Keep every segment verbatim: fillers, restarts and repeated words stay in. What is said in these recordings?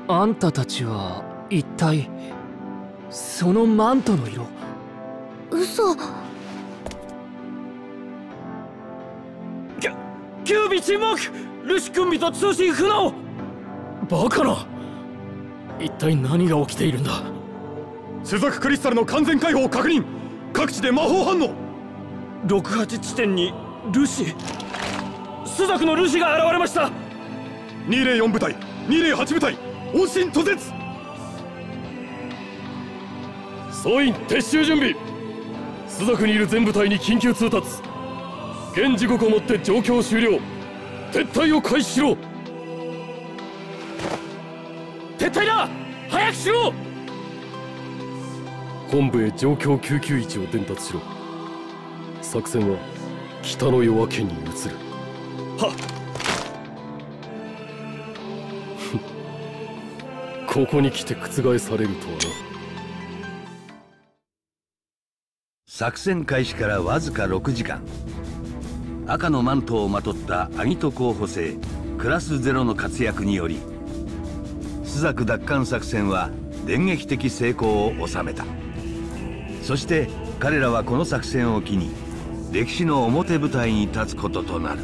あんたたちは一体そのマントの色。 嘘。 キュキュービ沈黙。ルシ君と通信不能。バカな。一体何が起きているんだ。 朱雀クリスタルの完全解放を確認。各地で魔法反応。 ろくはち地点にルシ。朱雀のルシが現れました。 にーぜろよん部隊、にーぜろはち部隊、往診途絶。 総員撤収準備。朱雀にいる全部隊に緊急通達。現時刻をもって状況終了。撤退を開始しろ。 撤退だ。早くしろ。 本部へ状況きゅうきゅういちを伝達しろ。作戦は北の夜明けに移る。 はっ。 ここに来て覆されるとはな。 作戦開始からわずかろくじかん。赤のマントをまとったアギト候補生クラスゼロの活躍により朱雀奪還作戦は電撃的成功を収めた。そして彼らはこの作戦を機に歴史の表舞台に立つこととなる。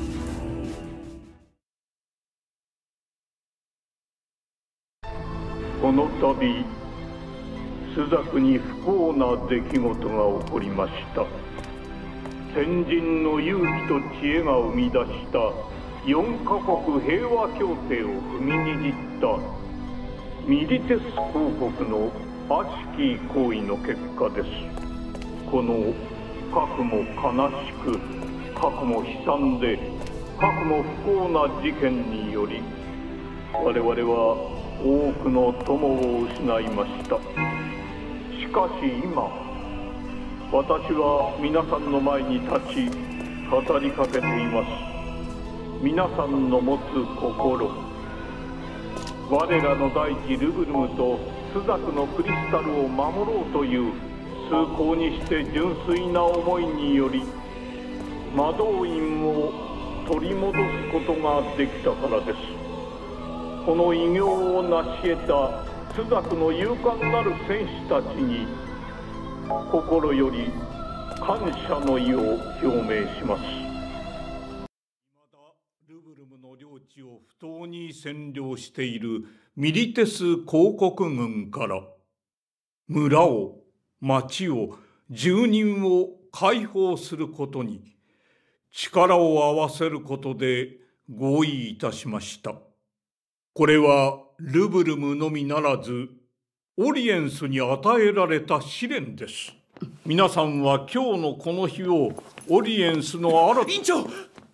この度朱雀に不幸な出来事が起こりました。先人の勇気と知恵が生み出したよんカ国平和協定を踏みにじったミリテス公国の悪しき行為の結果です。このかくも悲しく、かくも悲惨で、かくも不幸な事件により我々は多くの友を失いました。しかし今私は皆さんの前に立ち語りかけています。皆さんの持つ心、我らの大地ルブルムと朱雀のクリスタルを守ろうという崇高にして純粋な思いにより魔導院を取り戻すことができたからです。この偉業を成し得た朱雀の勇敢なる戦士たちに心より感謝の意を表明します。 未だルブルムの領地を不当に占領しているミリテス公国軍から村を、町を、住人を解放することに力を合わせることで合意いたしました。これはルブルムのみならずオリエンスに与えられた試練です。皆さんは今日のこの日をオリエンスの新た。 院長、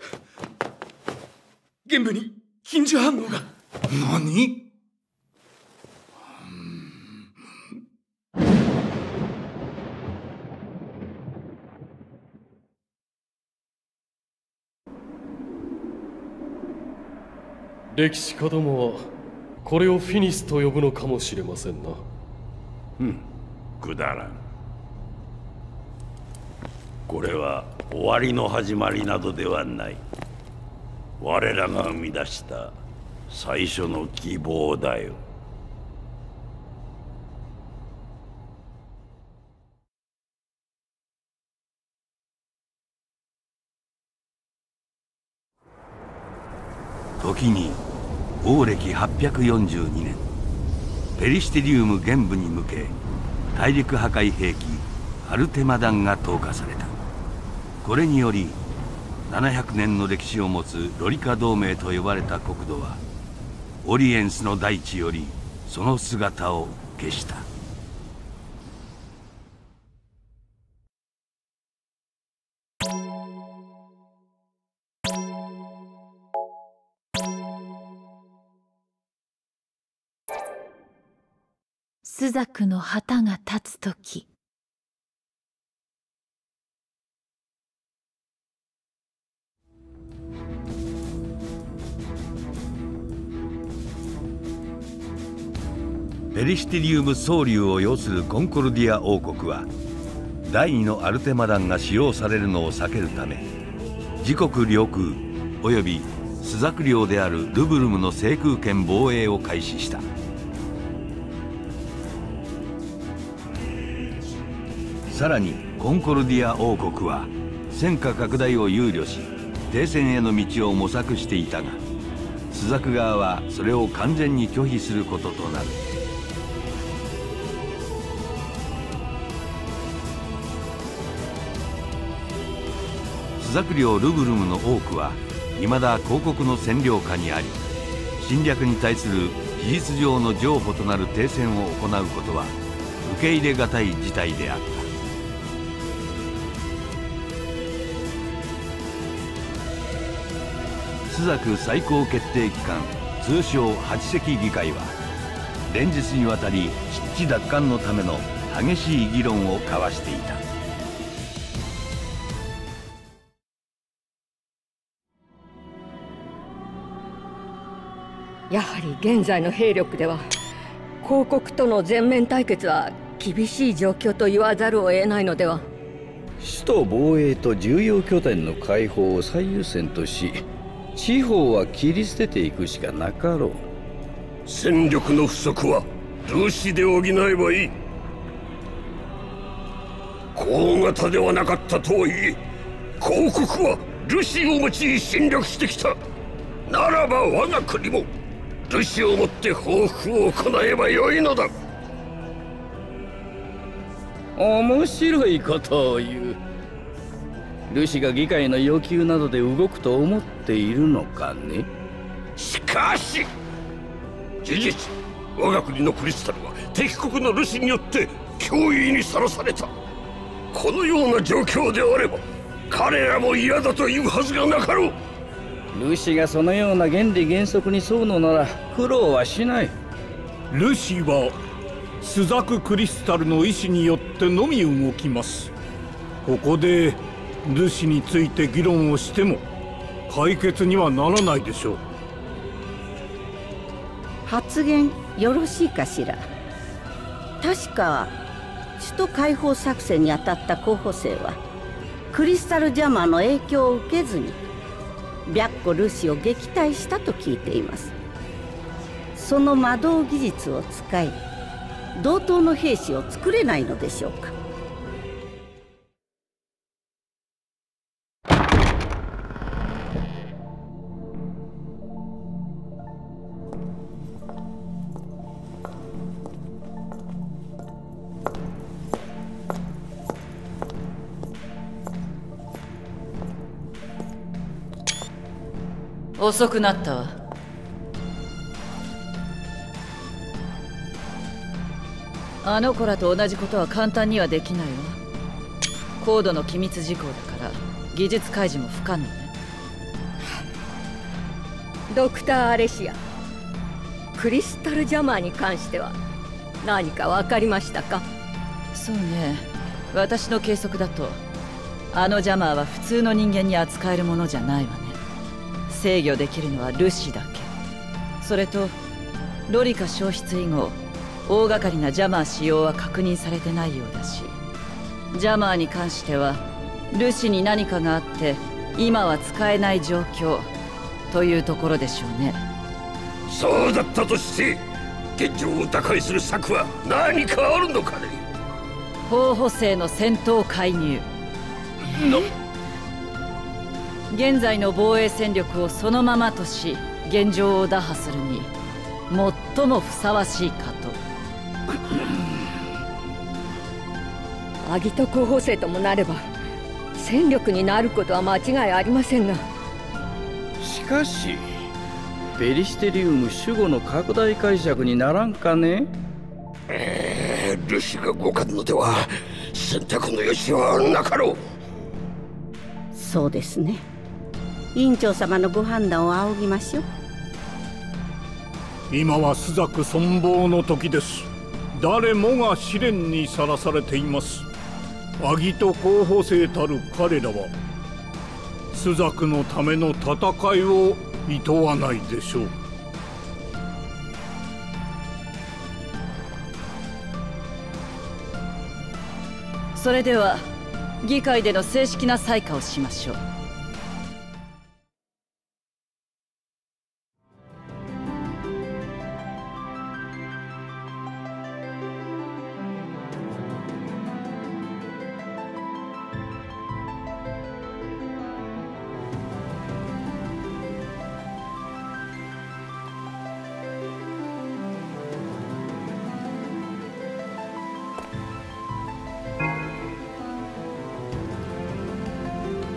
玄武に禁止反応が。 何？ 歴史家どもはこれをフィニスと呼ぶのかもしれませんな。 うん、くだらん。これは終わりの始まりなどではない。我らが生み出した最初の希望だよ。 時に王暦はっぴゃくよんじゅうにねん、ペリシテリウム玄武に向け大陸破壊兵器アルテマ弾が投下された。これによりななひゃくねんの歴史を持つロリカ同盟と呼ばれた国土はオリエンスの大地よりその姿を消した。 朱雀の旗が立つ時、 ペリシテリウム総流を要するコンコルディア王国は第二のアルテマ弾が使用されるのを避けるため自国領空および朱雀領であるルブルムの制空権防衛を開始した。 さらにコンコルディア王国は戦火拡大を憂慮し停戦への道を模索していたが、朱雀側はそれを完全に拒否することとなる。朱雀領ルブルムの多くはいまだ公国の占領下にあり、侵略に対する事実上の譲歩となる停戦を行うことは受け入れがたい事態であった。朱雀最高決定機関、通称八隻議会は連日にわたり湿地奪還のための激しい議論を交わしていた。 やはり現在の兵力では公国との全面対決は厳しい状況と言わざるを得ないのでは。 首都防衛と重要拠点の解放を最優先とし、地方は切り捨てていくしかなかろう。 戦力の不足はルシで補えばいい。高型ではなかったとはいえ公国はルシを用い侵略してきた。ならば我が国もルシをもって報復を行えばよいのだ。 面白いことを言う。ルシが議会の要求などで動くと思っているのかね。 しかし事実、我が国のクリスタルは敵国のルシによって脅威にさらされた。このような状況であれば彼らも嫌だというはずがなかろう。 ルシがそのような原理原則に沿うのなら苦労はしない。 ルシは朱雀クリスタルの意志によってのみ動きます。ここでルシについて議論をしても解決にはならないでしょう。 発言よろしいかしら。確か首都解放作戦に当たった候補生はクリスタルジャマーの影響を受けずに白虎ルシを撃退したと聞いています。その魔導技術を使い同等の兵士を作れないのでしょうか。 遅くなったわ。あの子らと同じことは簡単にはできないわ。高度の機密事項だから技術開示も不可能ね。 ドクター・アレシア、クリスタルジャマーに関しては何か分かりましたか？ そうね、私の計測だとあのジャマーは普通の人間に扱えるものじゃないわね。制御できるのはルシだけ。それとロリカ消失以後大掛かりなジャマー使用は確認されてないようだし、ジャマーに関してはルシに何かがあって今は使えない状況というところでしょうね。 そうだったとして現状を打開する策は何かあるのかね。 候補生の戦闘介入。 な現在の防衛戦力をそのままとし現状を打破するに最もふさわしいかと。 アギト候補生ともなれば戦力になることは間違いありませんが、 しかしペリステリウム守護の拡大解釈にならんかね。 えー、ルシが動かぬのでは選択の余地はなかろう。 そうですね。委員長様のご判断を仰ぎましょう。 今は朱雀存亡の時です。誰もが試練にさらされています。アギト候補生たる彼らは朱雀のための戦いをいとわないでしょう。 それでは議会での正式な採火をしましょう。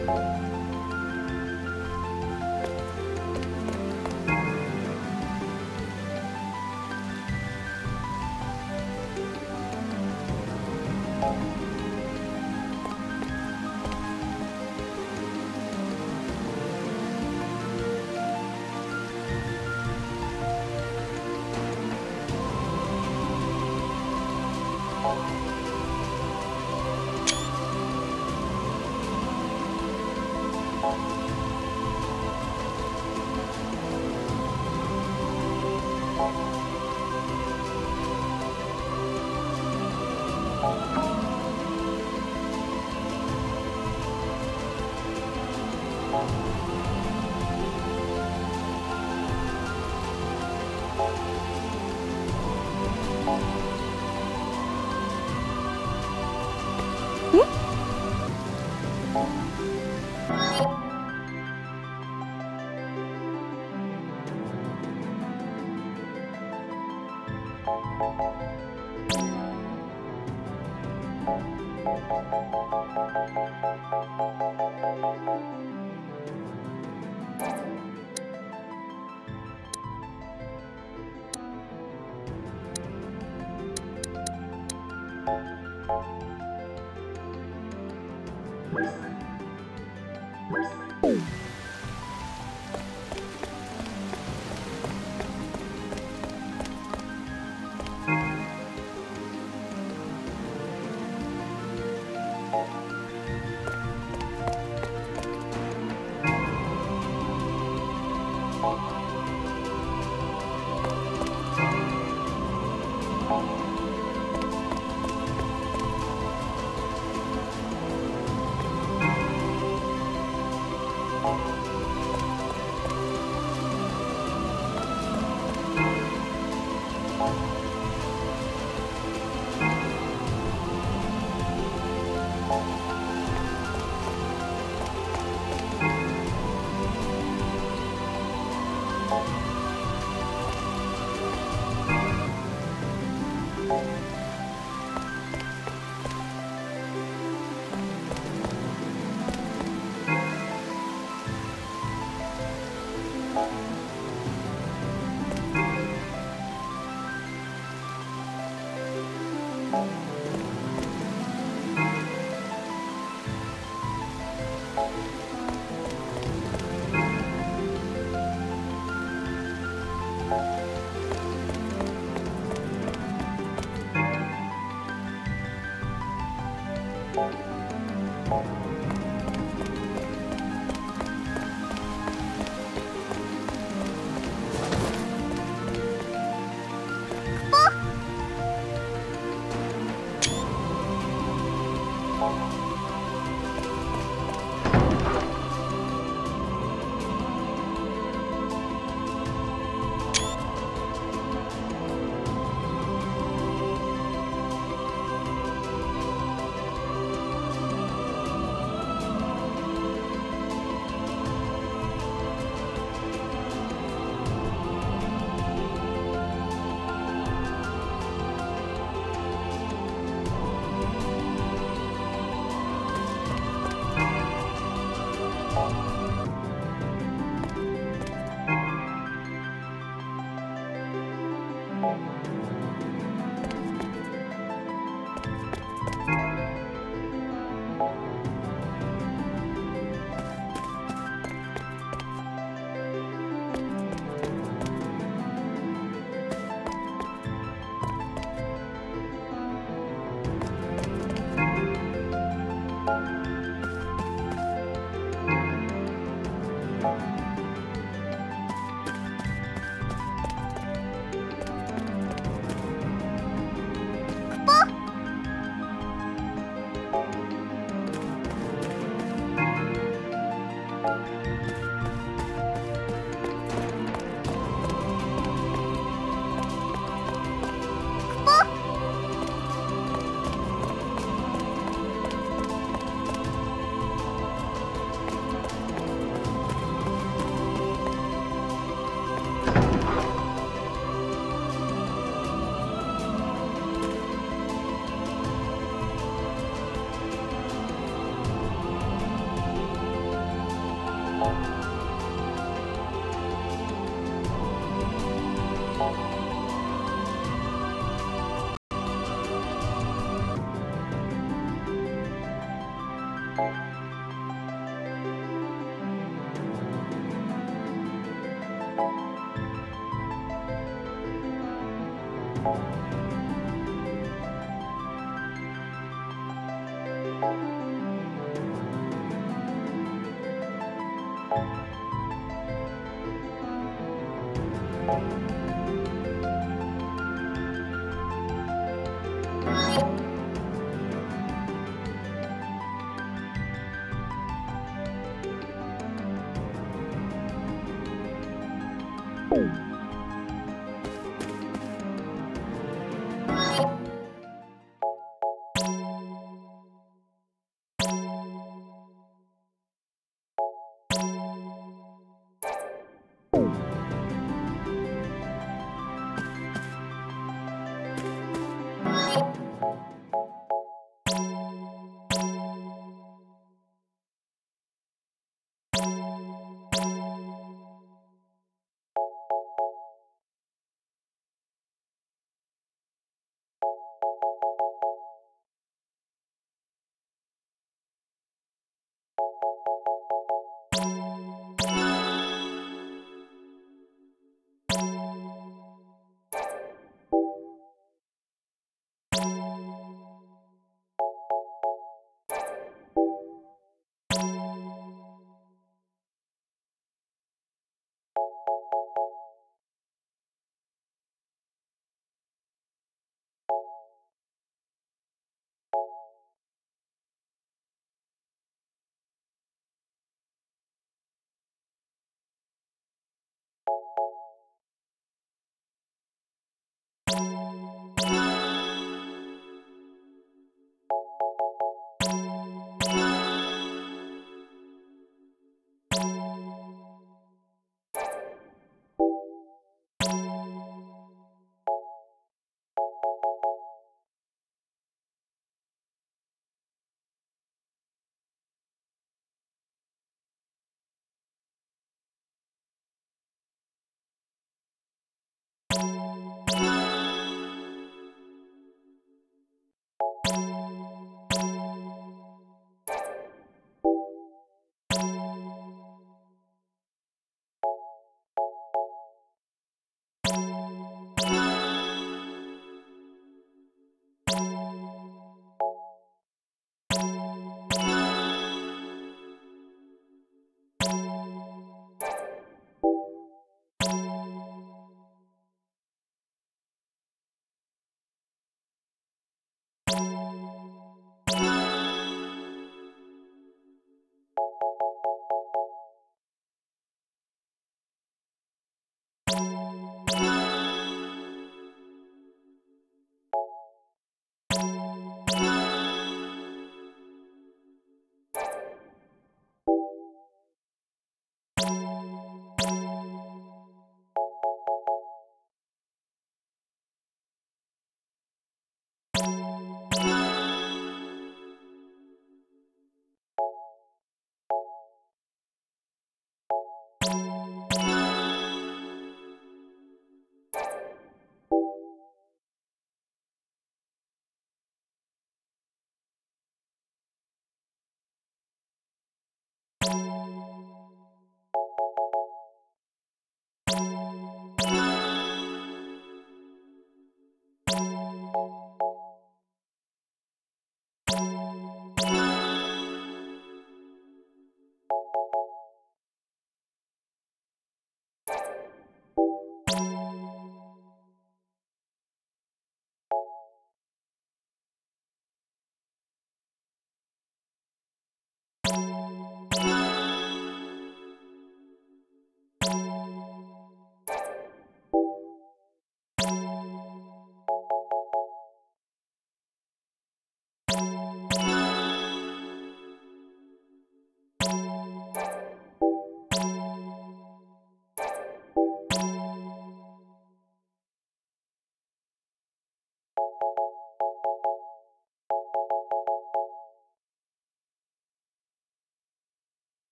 「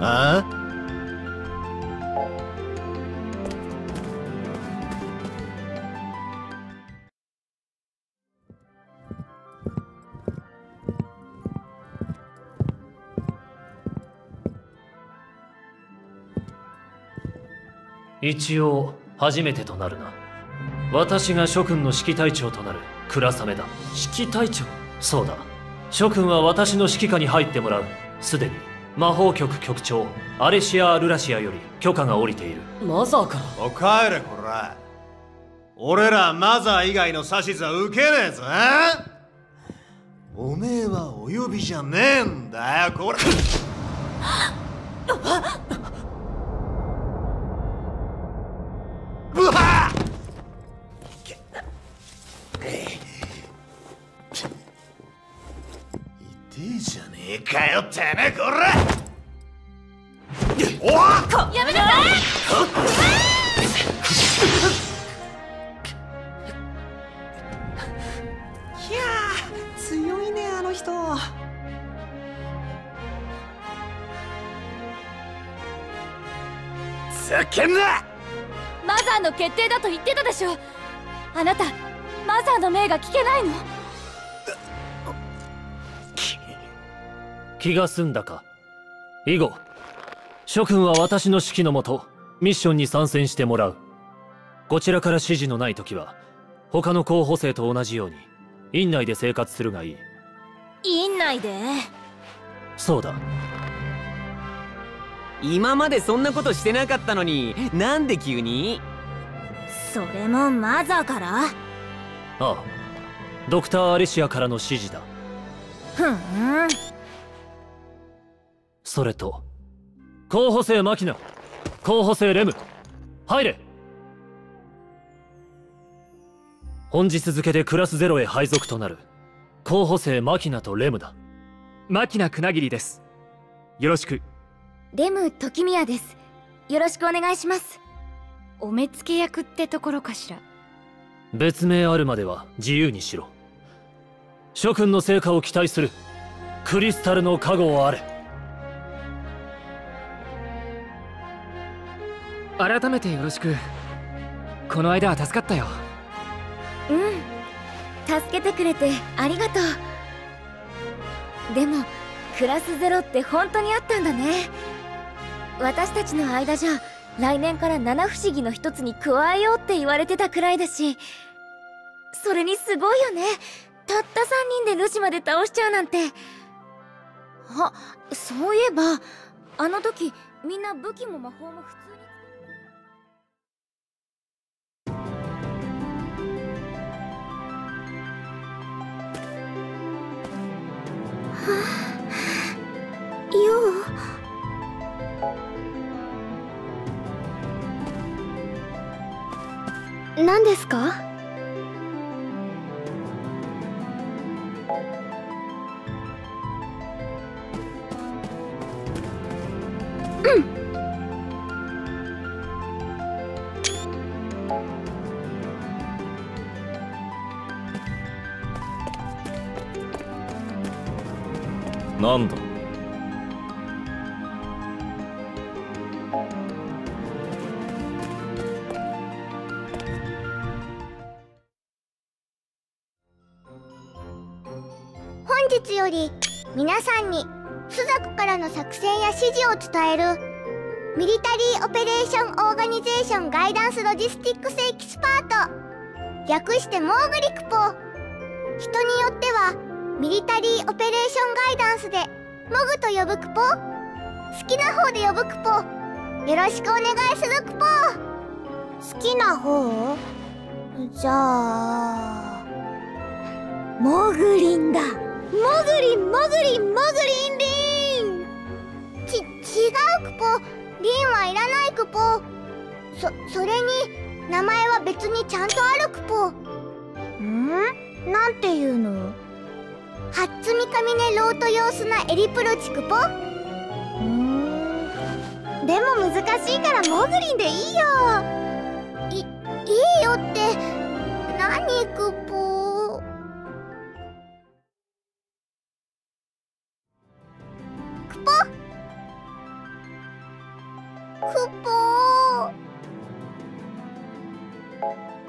ああ？ 一応初めてとなるな。私が諸君の指揮隊長となる倉雨だ。 指揮隊長？ そうだ。諸君は私の指揮下に入ってもらう。すでに魔法局局長アレシア・アルラシアより許可が下りている。 マザーか。 お帰れこら。俺らマザー以外の指図は受けねえぞ。おめえはお呼びじゃねえんだよこれ。うわっ！痛えじゃねえかよてめえこら！おっ！ やめなさい！ いやー強いねあの人。 ざけんな！ マザーの決定だと言ってたでしょ。あなたマザーの命が聞けないの？ 気が済んだか。以後諸君は私の指揮のもとミッションに参戦してもらう。こちらから指示のない時は他の候補生と同じように院内で生活するがいい。 院内で？ そうだ。 今までそんなことしてなかったのになんで急に？ それもマザーから？ ああ、ドクター・アレシアからの指示だ。 ふん。 それと候補生マキナ、候補生レム、入れ。本日付でクラスゼロへ配属となる候補生マキナとレムだ。 マキナクナギリです。よろしく。 レム時宮です。よろしくお願いします。お目付け役ってところかしら。 別名あるまでは自由にしろ。諸君の成果を期待する。クリスタルの加護をあれ。 改めてよろしく。この間は助かったよ。 うん、助けてくれてありがとう。でもクラスゼロって本当にあったんだね。私たちの間じゃ来年から七不思議の一つに加えようって言われてたくらいだし、それにすごいよね。たったさんにんでルシまで倒しちゃうなんて。あ、そういえばあの時みんな武器も魔法も普通に。よう。何ですか？うん。 なんだ？ 本日より皆さんにスザクからの作戦や指示を伝えるミリタリーオペレーションオーガニゼーションガイダンスロジスティックスエキスパート、略してモーグリクポ。人によってはミリタリーオペレーションガイダンスでモグと呼ぶクポ、好きな方で呼ぶクポ。よろしくお願いするクポ。好きな方？じゃあモグリンだ。モグリンモグリンモグリンリン。ち、違うクポ。リンはいらないクポ。そ、それに名前は別にちゃんとあるクポ。ん？なんていうの？ハッツミカミネロートヨースナエリプロチクポ。うーん、でも難しいからモグリンでいいよ。い、いいよって何クポ。 クッポー。